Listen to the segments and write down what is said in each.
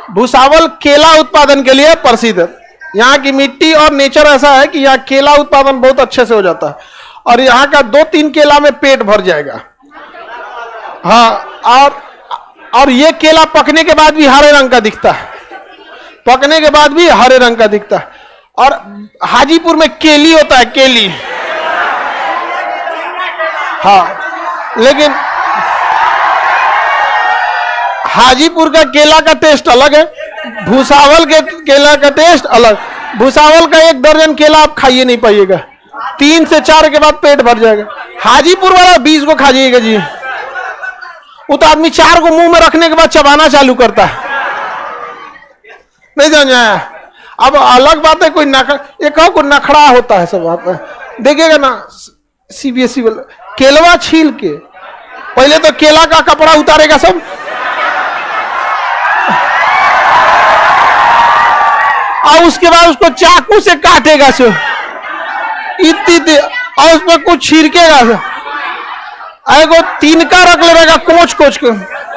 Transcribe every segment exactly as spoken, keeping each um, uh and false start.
भुसावल केला उत्पादन के लिए प्रसिद्ध है। यहाँ की मिट्टी और नेचर ऐसा है कि यहाँ केला उत्पादन बहुत अच्छे से हो जाता है और यहाँ का दो तीन केला में पेट भर जाएगा। हाँ, और और ये केला पकने के बाद भी हरे रंग का दिखता है, पकने के बाद भी हरे रंग का दिखता है। और हाजीपुर में केली होता है, केली। हाँ, लेकिन हाजीपुर का केला का टेस्ट अलग है, भुसावल के केला का टेस्ट अलग। भुसावल का एक दर्जन केला आप खाइए नहीं पाइएगा, तीन से चार के बाद पेट भर जाएगा। हाजीपुर वाला बीस को खा जाइएगा जी, वो तो आदमी चार को मुंह में रखने के बाद चबाना चालू करता है। नहीं समझ आया? अब अलग बात है, कोई नखरा, एक को नखरा होता है सब। आप देखिएगा ना सीबीएसई वाला केलवा छील के पहले तो केला का कपड़ा उतारेगा सब, और उसके बाद उसको चाकू से काटेगा सब इतनी, और उसमें कुछ छिड़केगा सब, एगो तिनका रख लेगा कोच कोच को।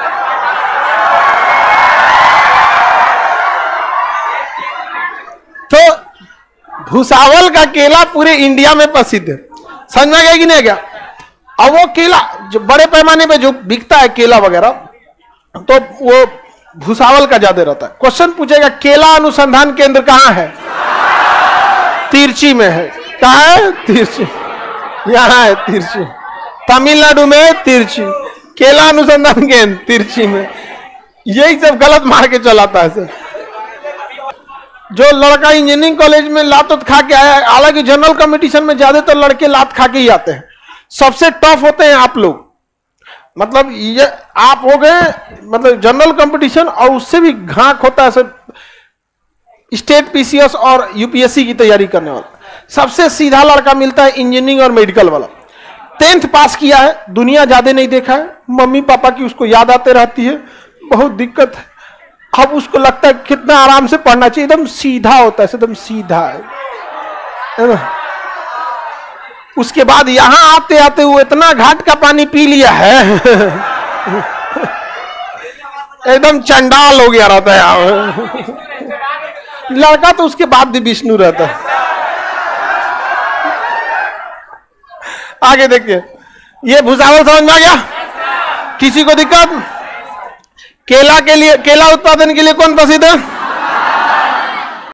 तो भुसावल का केला पूरे इंडिया में प्रसिद्ध है, समझ में गया कि नहीं गया? अब वो केला जो बड़े पैमाने पे जो बिकता है केला वगैरह, तो वो भुसावल का ज्यादा रहता है। क्वेश्चन पूछेगा केला अनुसंधान केंद्र कहाँ है? तिरछी में है। कहाँ है? तिरछी। यहाँ है तिरछी, तमिलनाडु में तिरछी। केला अनुसंधान केंद्र तिरछी में। यही सब गलत मार के चलाता है सर। जो लड़का इंजीनियरिंग कॉलेज में लात खा के आया, हालांकि जनरल कंपटीशन में ज्यादातर लड़के लात खा के ही आते हैं, सबसे टफ होते हैं आप लोग। मतलब ये आप हो गए मतलब जनरल कंपटीशन, और उससे भी घाक होता है सर स्टेट पीसीएस और यूपीएससी की तैयारी करने वाला। सबसे सीधा लड़का मिलता है इंजीनियरिंग और मेडिकल वाला। टेंथ पास किया है, दुनिया ज्यादा नहीं देखा है, मम्मी पापा की उसको याद आते रहती है, बहुत दिक्कत है। अब उसको लगता है कितना आराम से पढ़ना चाहिए, एकदम सीधा होता है, एकदम सीधा है। उसके बाद यहां आते आते वो इतना घाट का पानी पी लिया है एकदम चंडाल हो गया रहता है। लड़का तो उसके बाद भी विष्णु रहता है। आगे देखिए, ये भुसावल समझ में आ गया? किसी को दिक्कत? केला के लिए, केला उत्पादन के लिए कौन प्रसिद्ध है?